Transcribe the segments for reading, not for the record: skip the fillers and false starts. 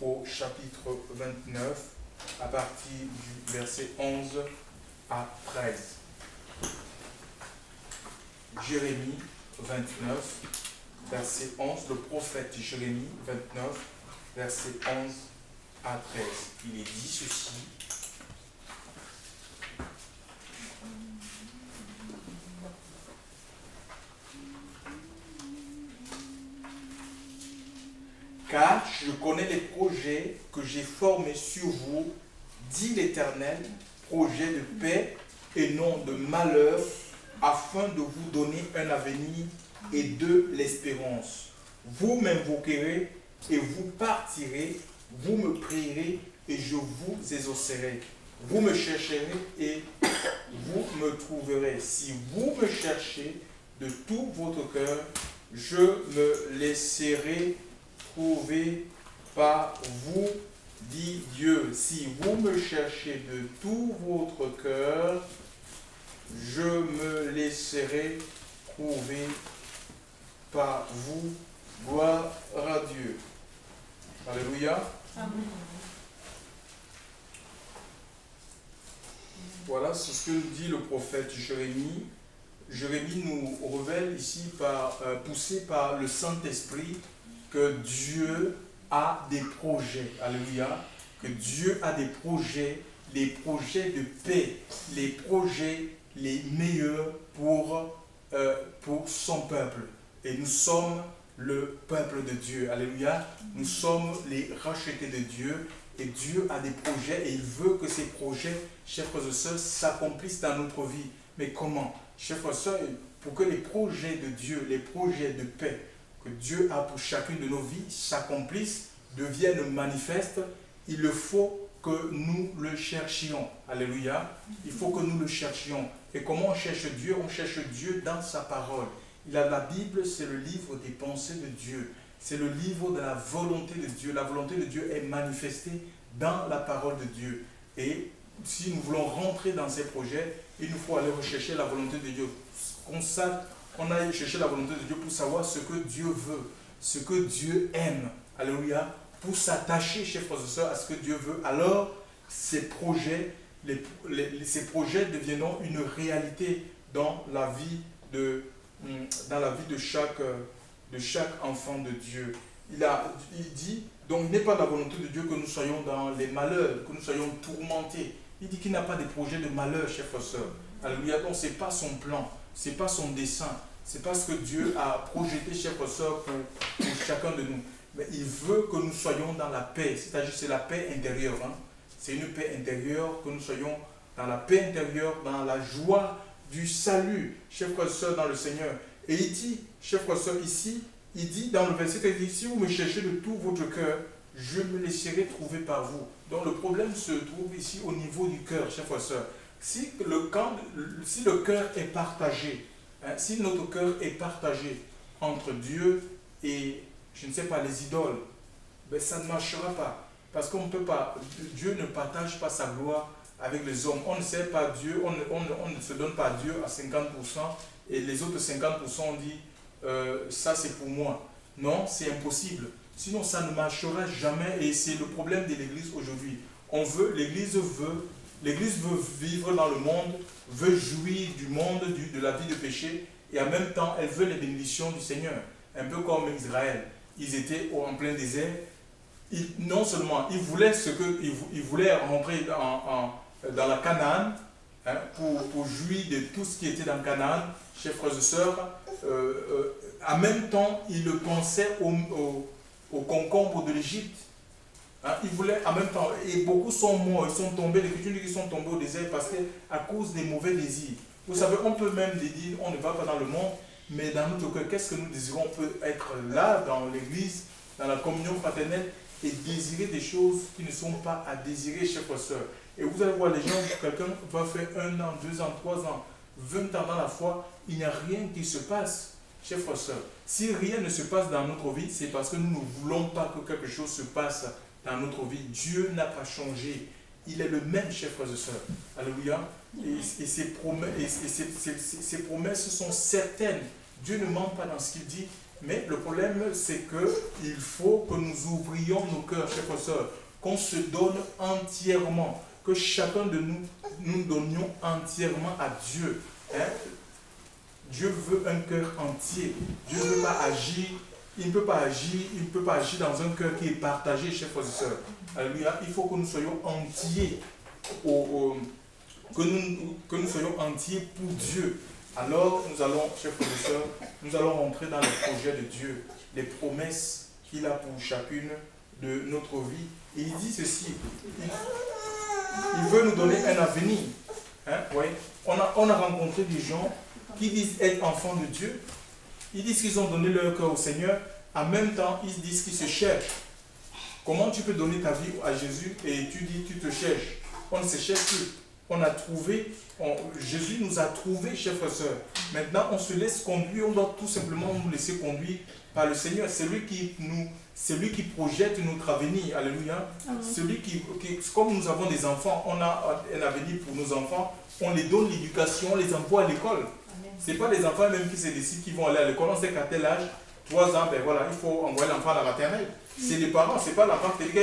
au chapitre 29, à partir du verset 11 à 13. Jérémie 29, verset 11, le prophète Jérémie 29, verset 11 à 13. Il est dit ceci. Car je connais les projets que j'ai formés sur vous, dit l'Éternel, projets de paix et non de malheur, afin de vous donner un avenir et de l'espérance. Vous m'invoquerez et vous partirez, vous me prierez et je vous exaucerai. Vous me chercherez et vous me trouverez. Si vous me cherchez de tout votre cœur, je me laisserai trouver par vous, dit Dieu. Si vous me cherchez de tout votre cœur, je me laisserai trouver par vous. Gloire à Dieu. Alléluia. Amen. Voilà, c'est ce que nous dit le prophète Jérémie. Jérémie nous révèle ici, poussé par le Saint-Esprit, que Dieu a des projets. Alléluia. Que Dieu a des projets, les projets de paix, les projets les meilleurs pour son peuple. Et nous sommes le peuple de Dieu. Alléluia. Nous sommes les rachetés de Dieu. Et Dieu a des projets et il veut que ces projets, chers frères et sœurs, s'accomplissent dans notre vie. Mais comment? Chers frères et sœurs, pour que les projets de Dieu, les projets de paix que Dieu a pour chacune de nos vies s'accomplissent, deviennent manifestes, il faut que nous le cherchions. Alléluia. Il faut que nous le cherchions. Et comment on cherche Dieu? On cherche Dieu dans sa parole. La Bible, c'est le livre des pensées de Dieu. C'est le livre de la volonté de Dieu. La volonté de Dieu est manifestée dans la parole de Dieu. Et si nous voulons rentrer dans ces projets, il nous faut aller rechercher la volonté de Dieu. On aille chercher la volonté de Dieu pour savoir ce que Dieu veut, ce que Dieu aime. Alléluia. Pour s'attacher, chers frères et sœurs, à ce que Dieu veut. Alors, ces projets, ces projets deviendront une réalité dans la vie de chaque enfant de Dieu. Il dit, donc il n'est pas la volonté de Dieu que nous soyons dans les malheurs, que nous soyons tourmentés. Il dit qu'il n'a pas de projet de malheur, chers frères et sœurs. Alléluia. Donc ce n'est pas son plan, ce n'est pas son dessein, ce n'est pas ce que Dieu a projeté, chers frères et sœurs, pour chacun de nous. Mais il veut que nous soyons dans la paix, c'est-à-dire c'est la paix intérieure. Hein. C'est une paix intérieure, que nous soyons dans la paix intérieure, dans la joie du salut, chers frères et sœurs, dans le Seigneur. Et il dit, chers frères et sœurs, ici, il dit dans le verset, il dit, si vous me cherchez de tout votre cœur, je me laisserai trouver par vous. Donc le problème se trouve ici au niveau du cœur, chers frères et sœurs. Si le cœur est partagé, hein, si notre cœur est partagé entre Dieu et, je ne sais pas, les idoles, ben ça ne marchera pas. Parce qu'on ne peut pas, Dieu ne partage pas sa gloire avec les hommes. On ne sert pas Dieu, on ne se donne pas Dieu à 50% et les autres 50% on dit ça c'est pour moi. Non, c'est impossible. Sinon ça ne marchera jamais et c'est le problème de l'Église aujourd'hui. L'Église veut vivre dans le monde, veut jouir du monde, de la vie de péché et en même temps elle veut les bénédictions du Seigneur. Un peu comme Israël. Ils étaient en plein désert. Non seulement ils voulaient rentrer dans la Canaan, hein, pour jouir de tout ce qui était dans Canaan, chers frères et sœurs, en même temps, ils le pensaient aux concombres de l'Égypte. Hein, ils voulaient en même temps, et beaucoup sont morts, ils sont tombés, l'Écriture dit qu'ils sont tombés au désert parce qu'à cause des mauvais désirs. Vous savez, on peut même dire, on ne va pas dans le monde, mais dans notre cœur, qu'est-ce que nous désirons? On peut être là, dans l'Église, dans la communion fraternelle, et désirer des choses qui ne sont pas à désirer, chers frères et sœurs. Et vous allez voir les gens, quelqu'un va faire 1 an, 2 ans, 3 ans, 20 ans dans la foi, il n'y a rien qui se passe, chers frères et sœurs. Si rien ne se passe dans notre vie, c'est parce que nous ne voulons pas que quelque chose se passe dans notre vie. Dieu n'a pas changé. Il est le même, chers frères et sœurs. Alléluia. Et ses promesses sont certaines. Dieu ne ment pas dans ce qu'il dit. Mais le problème, c'est qu'il faut que nous ouvrions nos cœurs, chers frères et sœurs, qu'on se donne entièrement, que chacun de nous, nous donnions entièrement à Dieu. Hein? Dieu veut un cœur entier. Dieu ne veut pas agir, il ne peut pas agir dans un cœur qui est partagé, chers frères et sœurs. Alléluia. Il faut que nous soyons entiers, que nous soyons entiers pour Dieu. Alors nous allons, chers frères et sœurs, nous allons rentrer dans le projet de Dieu, les promesses qu'il a pour chacune de notre vie. Et il dit ceci, il veut nous donner un avenir. Hein? Oui. On a rencontré des gens qui disent être enfants de Dieu. Ils disent qu'ils ont donné leur cœur au Seigneur. En même temps, ils disent qu'ils se cherchent. Comment tu peux donner ta vie à Jésus et tu dis tu te cherches? On ne se cherche plus. On a trouvé, Jésus nous a trouvés, chers frères et sœurs. Maintenant, on se laisse conduire, on doit tout simplement nous laisser conduire par le Seigneur. C'est lui qui projette notre avenir. Alléluia. Celui comme nous avons des enfants, on a un avenir pour nos enfants, on les donne l'éducation, on les envoie à l'école. Ce n'est pas les enfants même qui se décident qu'ils vont aller à l'école. On sait qu'à tel âge, 3 ans, ben voilà, il faut envoyer l'enfant à la maternelle. C'est les parents, ce n'est pas l'enfant qui dit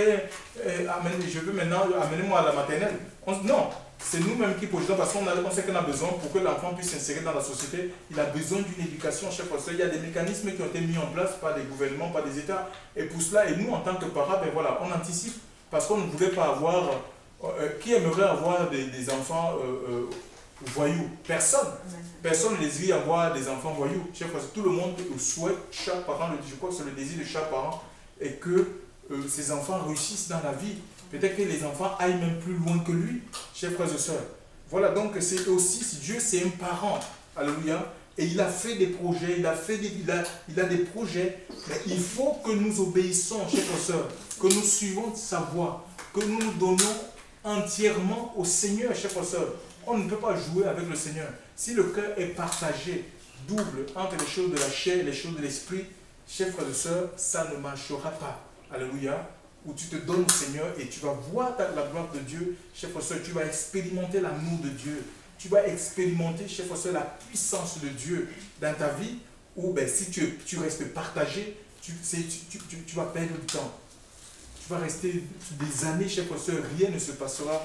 je veux maintenant amener-moi à la maternelle. Non, c'est nous-mêmes qui projetons parce qu'on sait qu'on a besoin pour que l'enfant puisse s'insérer dans la société. Il a besoin d'une éducation, chef. Il y a des mécanismes qui ont été mis en place par des gouvernements, par des États. Et pour cela, et nous en tant que parents, ben voilà, on anticipe parce qu'on ne voulait pas avoir. Qui aimerait avoir des enfants voyous? Personne. Personne ne désire avoir des enfants voyous. Chef, tout le monde souhaite, chaque parent, je crois que c'est le désir de chaque parent, et que ses enfants réussissent dans la vie. Peut-être que les enfants aillent même plus loin que lui, chers frères et sœurs. Voilà, donc c'est aussi, si Dieu c'est un parent, alléluia, et il a fait des projets, il a des projets, mais il faut que nous obéissons, chers frères et sœurs, que nous suivons sa voie, que nous nous donnons entièrement au Seigneur, chers frères et sœurs. On ne peut pas jouer avec le Seigneur. Si le cœur est partagé, double, entre les choses de la chair et les choses de l'esprit, chers frères et sœurs, ça ne marchera pas. Alléluia. Où tu te donnes au Seigneur et tu vas voir la gloire de Dieu, chers frères et sœurs, tu vas expérimenter l'amour de Dieu. Tu vas expérimenter, chers frères et sœurs, la puissance de Dieu dans ta vie, où ben, si tu restes partagé, tu vas perdre du temps. Tu vas rester des années, chers frères et sœurs, rien ne se passera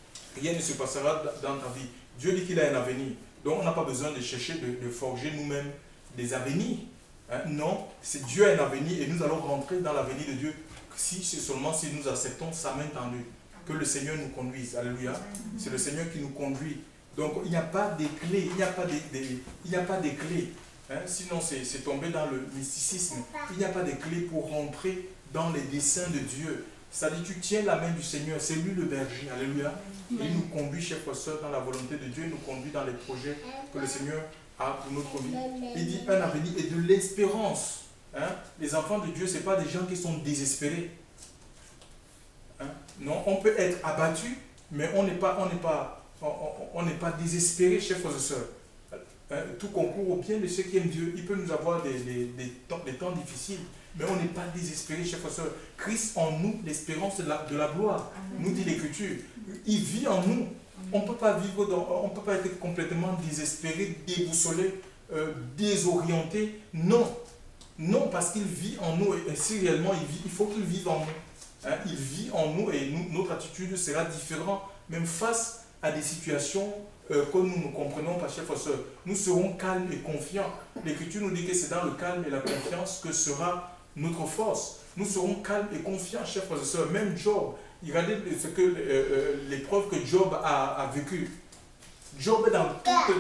dans ta vie. Dieu dit qu'il a un avenir. Donc on n'a pas besoin de chercher, de forger nous-mêmes des avenirs. Hein? Non, c'est Dieu a un avenir et nous allons rentrer dans l'avenir de Dieu seulement si nous acceptons sa main tendue. Que le Seigneur nous conduise. Alléluia. C'est le Seigneur qui nous conduit. Donc il n'y a pas des clés. Il n'y a pas des clés. Hein? Sinon c'est tomber dans le mysticisme. Il n'y a pas de clés pour rentrer dans les desseins de Dieu. C'est-à-dire tu tiens la main du Seigneur. C'est lui le berger. Alléluia. Et il nous conduit, chers frères et sœurs, dans la volonté de Dieu. Il nous conduit dans les projets que le Seigneur a pour notre vie. Il dit un avenir et de l'espérance. Hein? Les enfants de Dieu, ce n'est pas des gens qui sont désespérés. Hein? Non, on peut être abattu, mais on n'est pas désespéré, chers frères et sœurs. Hein? Tout concourt au bien de ceux qui aiment Dieu. Il peut nous avoir des temps difficiles, mais on n'est pas désespéré, chers frères et sœurs. Christ en nous, l'espérance de la gloire, nous dit l'Écriture. Il vit en nous. On ne peut pas être complètement désespéré, déboussolé, désorienté. Non. Non, parce qu'il vit en nous. Et si réellement il vit, il faut qu'il vive en nous. Hein? Il vit en nous et notre attitude sera différente, même face à des situations que nous ne comprenons pas, chers frères et sœurs. Nous serons calmes et confiants. L'Écriture nous dit que c'est dans le calme et la confiance que sera notre force. Nous serons calmes et confiants, chers frères et sœurs. Même Job, regardez l'épreuve que Job a vécue. Job, dans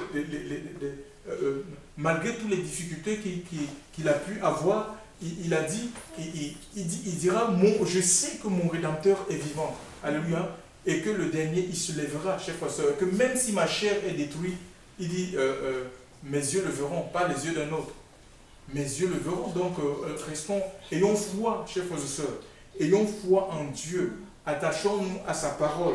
malgré toutes les difficultés qu'il a pu avoir, il a dit, il dira, je sais que mon Rédempteur est vivant. Alléluia. Et que le dernier, il se lèvera, chers frères et sœurs. Que même si ma chair est détruite, il dit, mes yeux le verront, pas les yeux d'un autre. Mes yeux le verront. Donc, ayons foi, chers frères et sœurs. Ayons foi en Dieu. Attachons-nous à sa parole.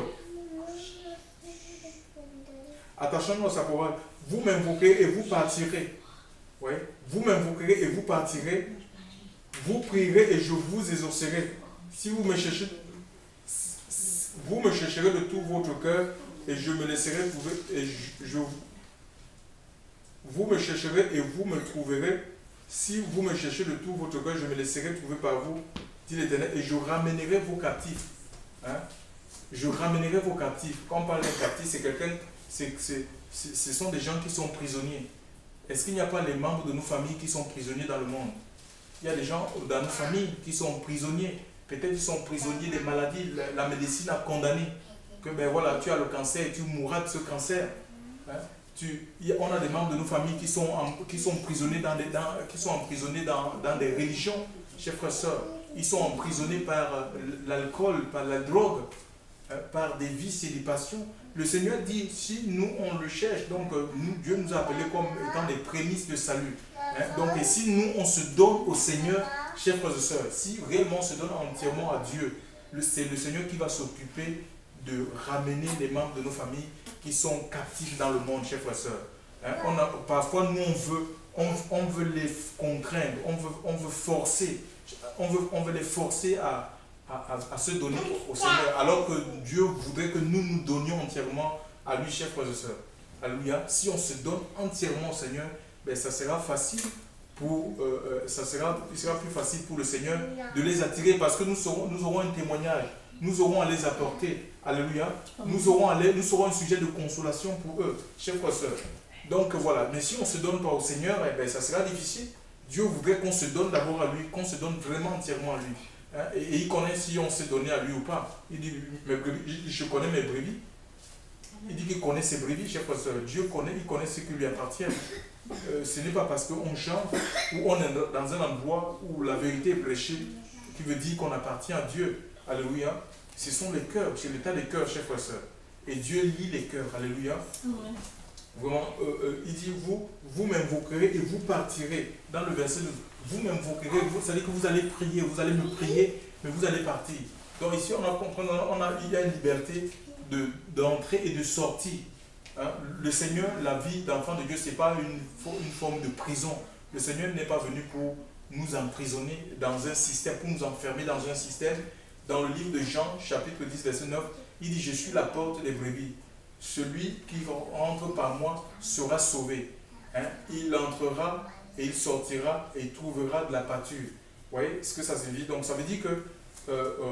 Attachons-nous à sa parole. Vous m'invoquerez et vous partirez. Ouais. Vous m'invoquerez et vous partirez. Vous prierez et je vous exaucerai. Si vous me cherchez, vous me chercherez de tout votre cœur et je me laisserai trouver. Vous me chercherez et vous me trouverez si vous me cherchez de tout votre cœur, je me laisserai trouver par vous, dit l'Éternel, et je ramènerai vos captifs. Hein? Je ramènerai vos captifs. Quand on parle d'un captif, c'est quelqu'un, ce sont des gens qui sont prisonniers. Est-ce qu'il n'y a pas les membres de nos familles qui sont prisonniers dans le monde? Il y a des gens dans nos familles qui sont prisonniers. Peut-être qu'ils sont prisonniers des maladies. La médecine a condamné que ben voilà, tu as le cancer et tu mourras de ce cancer. Hein? On a des membres de nos familles qui sont emprisonnés dans des religions, chers frères et sœurs. Ils sont emprisonnés par l'alcool, par la drogue, par des vices et des passions. Le Seigneur dit, si nous on le cherche, donc Dieu nous a appelés comme étant des prémices de salut. Hein? Donc et si nous on se donne au Seigneur, chers frères et sœurs, si réellement on se donne entièrement à Dieu, c'est le Seigneur qui va s'occuper de ramener les membres de nos familles qui sont captifs dans le monde, chers frères et sœurs. Hein? Parfois nous on veut les contraindre, on veut forcer, on veut les forcer à se donner au Seigneur, alors que Dieu voudrait que nous nous donnions entièrement à lui, chers frères et sœurs. Alléluia. Si on se donne entièrement au Seigneur, ben, ça sera facile il sera plus facile pour le Seigneur de les attirer, parce que nous aurons un témoignage, nous aurons à les apporter. Alléluia. Nous serons un sujet de consolation pour eux, chers frères et sœurs. Donc voilà, mais si on ne se donne pas au Seigneur, eh ben, ça sera difficile. Dieu voudrait qu'on se donne d'abord à lui, qu'on se donne vraiment entièrement à lui. Hein? Et il connaît si on s'est donné à lui ou pas. Il dit, je connais mes brebis. Il dit qu'il connaît ses brebis, chers frères et sœurs. Dieu connaît, il connaît ce qui lui appartient. Ce n'est pas parce qu'on chante ou on est dans un endroit où la vérité est prêchée qui veut dire qu'on appartient à Dieu. Alléluia. Ce sont les cœurs, c'est l'état des cœurs, chers frères et sœurs. Et Dieu lit les cœurs. Alléluia. Vraiment, il dit, vous m'invoquerez et vous partirez. Dans le verset 2, vous m'invoquerez, c'est-à-dire que vous allez prier, vous allez me prier, mais vous allez partir. Donc ici, il y a une liberté d'entrée et de sortie. Hein? Le Seigneur, la vie d'enfant de Dieu, ce n'est pas une forme de prison. Le Seigneur n'est pas venu pour nous emprisonner dans un système, pour nous enfermer dans un système. Dans le livre de Jean, chapitre 10, verset 9, il dit, je suis la porte des brebis. Celui qui entre par moi sera sauvé. Hein? Il entrera et il sortira et il trouvera de la pâture. Vous voyez ce que ça signifie? Donc ça veut dire que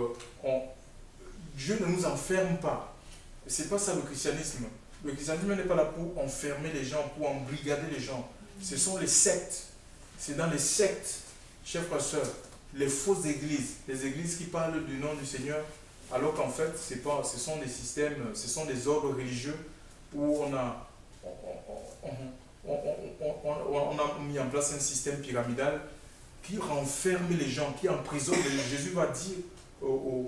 Dieu ne nous enferme pas. Ce n'est pas ça le christianisme. Le christianisme n'est pas là pour enfermer les gens, pour embrigader les gens. Ce sont les sectes. C'est dans les sectes, chers frères et sœurs, les fausses églises, les églises qui parlent du nom du Seigneur, alors qu'en fait, ce sont des systèmes, ce sont des ordres religieux où on a mis en place un système pyramidal qui renferme les gens, qui emprisonne. Jésus va dire aux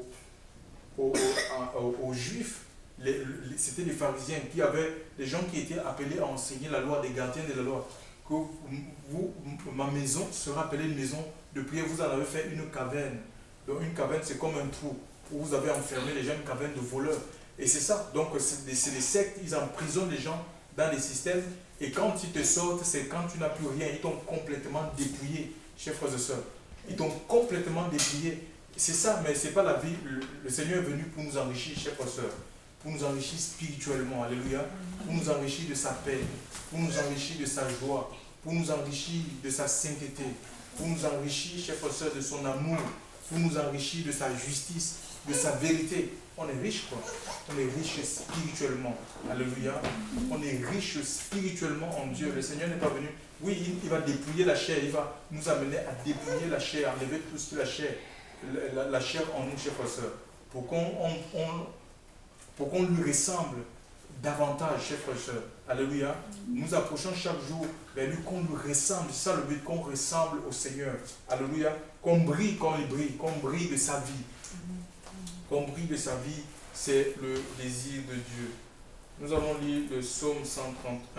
Juifs, c'était les pharisiens qui avaient des gens qui étaient appelés à enseigner la loi, des gardiens de la loi, que ma maison sera appelée une maison de prière. Vous en avez fait une caverne. Donc une caverne, c'est comme un trou où vous avez enfermé les gens, une caverne de voleurs. Et c'est ça. Donc c'est des sectes, ils emprisonnent les gens dans des systèmes. Et quand ils te sortent, c'est quand tu n'as plus rien. Ils t'ont complètement dépouillé, chers frères et sœurs. Ils t'ont complètement dépouillé. C'est ça, mais ce n'est pas la vie. Le Seigneur est venu pour nous enrichir, chers frères et sœurs. Pour nous enrichir spirituellement, alléluia. Pour nous enrichir de sa paix. Pour nous enrichir de sa joie. Pour nous enrichir de sa sainteté. Pour nous enrichir, chers frères et sœurs, de son amour. Pour nous enrichir de sa justice, de sa vérité. On est riche, quoi. On est riche spirituellement. Alléluia. On est riche spirituellement en Dieu. Le Seigneur n'est pas venu. Oui, il va dépouiller la chair. Il va nous amener à dépouiller la chair, enlever tout ce que la chair en nous, chers frères et sœurs. Pour qu'on lui ressemble davantage, chers frères et sœurs. Alléluia. Nous approchons chaque jour vers lui, qu'on lui ressemble. C'est ça le but, qu'on ressemble au Seigneur. Alléluia. Qu'on brille comme il brille, qu'on brille de sa vie. Qu'on brille de sa vie, c'est le désir de Dieu. Nous allons lire le psaume 131.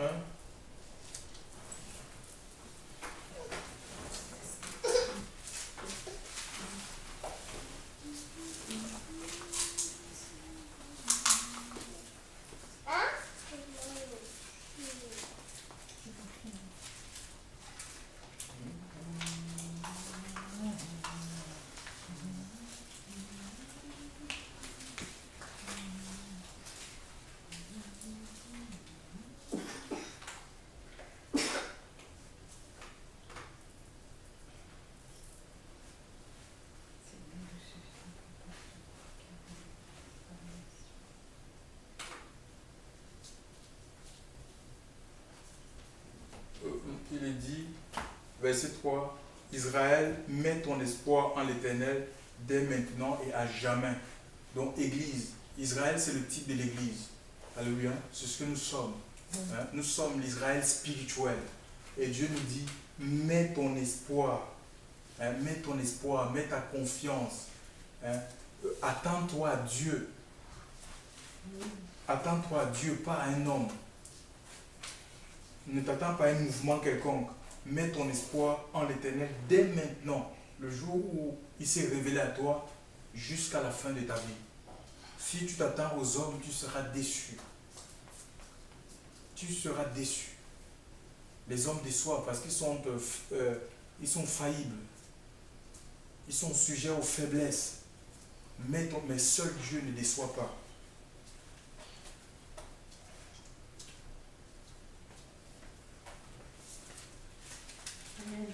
verset 3, Israël, mets ton espoir en l'Éternel dès maintenant et à jamais. Donc, Église, Israël, c'est le type de l'Église. Alléluia, c'est ce que nous sommes. Hein? Nous sommes l'Israël spirituel. Et Dieu nous dit, mets ton espoir, hein? Mets ton espoir, mets ta confiance. Hein? Attends-toi à Dieu. Attends-toi à Dieu, pas à un homme. Ne t'attends pas à un mouvement quelconque. Mets ton espoir en l'Éternel dès maintenant, le jour où il s'est révélé à toi, jusqu'à la fin de ta vie. Si tu t'attends aux hommes, tu seras déçu. Tu seras déçu. Les hommes déçoivent parce qu'ils sont faillibles. Ils sont sujets aux faiblesses. Mais seul Dieu ne déçoit pas. Amen.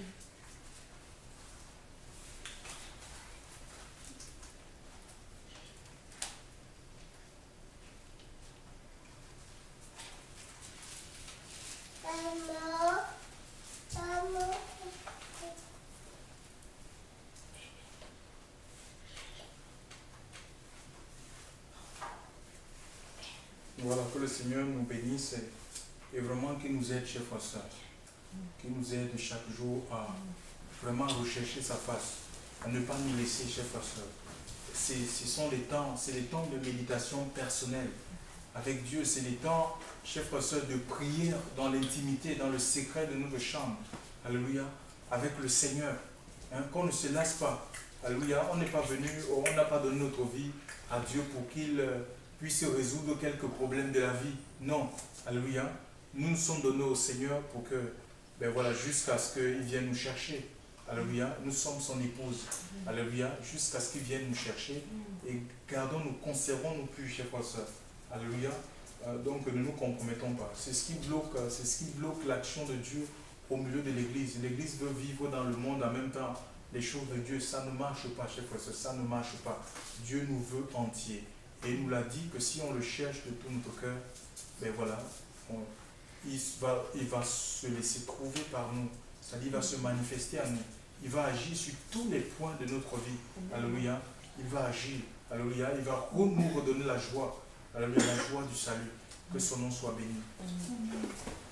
Voilà, que le Seigneur nous bénisse et vraiment qu'il nous aide, chers frères et sœurs. Qu'il nous aide chaque jour à vraiment rechercher sa face, à ne pas nous laisser, chers frères et sœurs. Ce sont les temps, c'est les temps de méditation personnelle avec Dieu. C'est les temps, chers frères et sœurs, de prière dans l'intimité, dans le secret de notre chambre. Alléluia. Avec le Seigneur. Hein, qu'on ne se lasse pas. Alléluia. On n'est pas venu, on n'a pas donné notre vie à Dieu pour qu'il puisse résoudre quelques problèmes de la vie. Non. Alléluia. Nous nous sommes donnés au Seigneur pour que, ben voilà, jusqu'à ce qu'il vienne nous chercher. Alléluia. Nous sommes son épouse. Alléluia. Jusqu'à ce qu'il vienne nous chercher. Et gardons-nous, conservons-nous plus, chers frères et sœurs. Alléluia. Donc ne nous compromettons pas. C'est ce qui bloque l'action de Dieu au milieu de l'Église. L'Église veut vivre dans le monde en même temps. Les choses de Dieu, ça ne marche pas, chers frères et sœurs, ça ne marche pas. Dieu nous veut entiers. Et il nous l'a dit que si on le cherche de tout notre cœur, ben voilà, il va se laisser trouver par nous. C'est-à-dire, il va se manifester à nous. Il va agir sur tous les points de notre vie. Alléluia. Il va agir. Alléluia. Il va nous redonner la joie. Alléluia. La joie du salut. Que son nom soit béni.